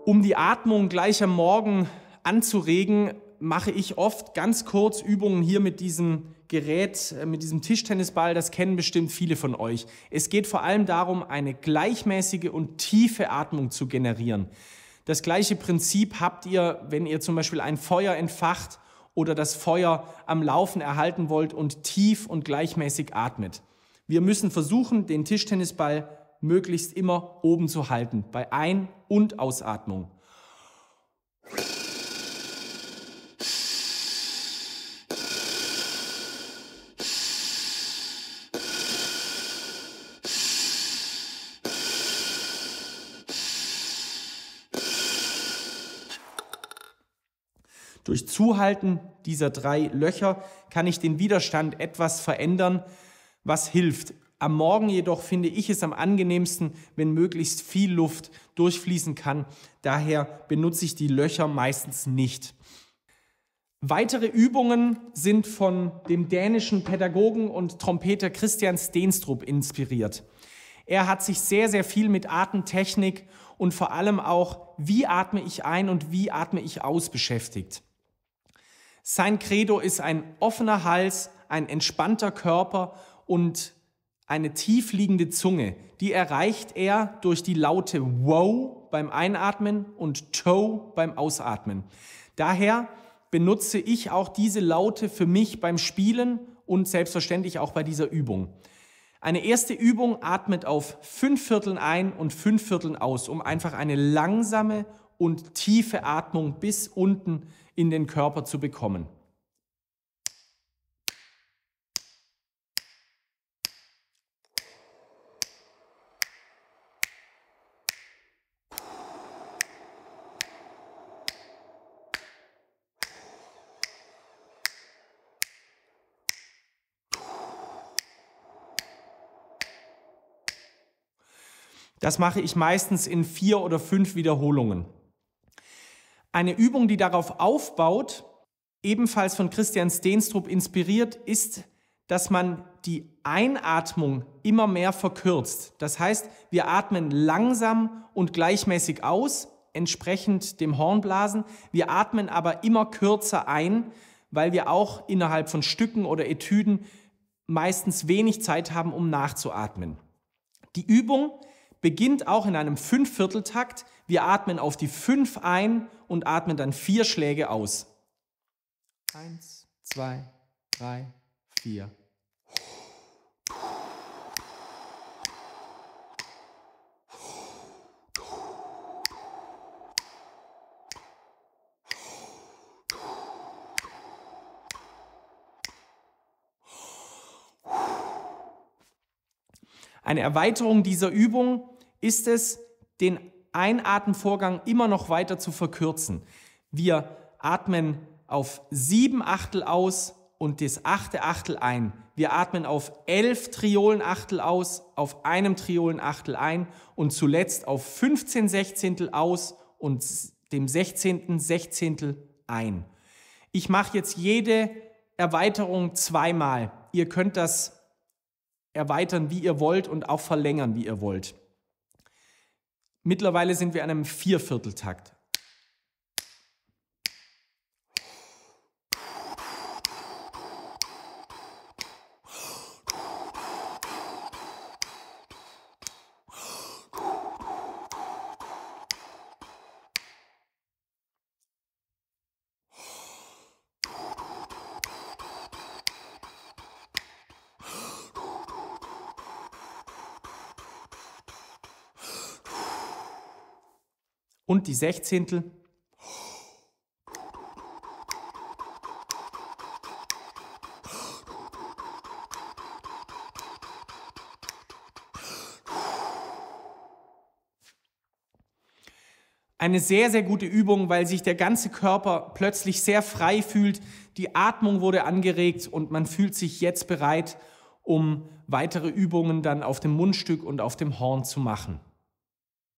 Um die Atmung gleich am Morgen anzuregen, mache ich oft ganz kurz Übungen hier mit diesem Gerät, mit diesem Tischtennisball. Das kennen bestimmt viele von euch. Es geht vor allem darum, eine gleichmäßige und tiefe Atmung zu generieren. Das gleiche Prinzip habt ihr, wenn ihr zum Beispiel ein Feuer entfacht oder das Feuer am Laufen erhalten wollt und tief und gleichmäßig atmet. Wir müssen versuchen, den Tischtennisball möglichst immer oben zu halten, bei Ein- und Ausatmung. Durch Zuhalten dieser 3 Löcher kann ich den Widerstand etwas verändern, was hilft. Am Morgen jedoch finde ich es am angenehmsten, wenn möglichst viel Luft durchfließen kann. Daher benutze ich die Löcher meistens nicht. Weitere Übungen sind von dem dänischen Pädagogen und Trompeter Christian Steenstrup inspiriert. Er hat sich sehr, sehr viel mit Atemtechnik und vor allem auch, wie atme ich ein und wie atme ich aus, beschäftigt. Sein Credo ist ein offener Hals, ein entspannter Körper und eine tiefliegende Zunge. Die erreicht er durch die Laute Wow beim Einatmen und Toe beim Ausatmen. Daher benutze ich auch diese Laute für mich beim Spielen und selbstverständlich auch bei dieser Übung. Eine erste Übung atmet auf 5 Vierteln ein und 5 Vierteln aus, um einfach eine langsame und tiefe Atmung bis unten in den Körper zu bekommen. Das mache ich meistens in 4 oder 5 Wiederholungen. Eine Übung, die darauf aufbaut, ebenfalls von Christian Steenstrup inspiriert, ist, dass man die Einatmung immer mehr verkürzt. Das heißt, wir atmen langsam und gleichmäßig aus, entsprechend dem Hornblasen. Wir atmen aber immer kürzer ein, weil wir auch innerhalb von Stücken oder Etüden meistens wenig Zeit haben, um nachzuatmen. Die Übung beginnt auch in einem 5-Viertel-Takt. Wir atmen auf die 5 ein und atmen dann 4 Schläge aus. 1, 2, 3, 4. Eine Erweiterung dieser Übung ist es, den Einatmenvorgang immer noch weiter zu verkürzen. Wir atmen auf 7 Achtel aus und das 8. Achtel ein. Wir atmen auf 11 Triolenachtel aus, auf einem Triolenachtel ein und zuletzt auf 15 Sechzehntel aus und dem 16. Sechzehntel ein. Ich mache jetzt jede Erweiterung 2-mal. Ihr könnt das erweitern, wie ihr wollt und auch verlängern, wie ihr wollt. Mittlerweile sind wir an einem 4-Viertel-Takt. Und die Sechzehntel. Eine sehr, sehr gute Übung, weil sich der ganze Körper plötzlich sehr frei fühlt. Die Atmung wurde angeregt und man fühlt sich jetzt bereit, um weitere Übungen dann auf dem Mundstück und auf dem Horn zu machen.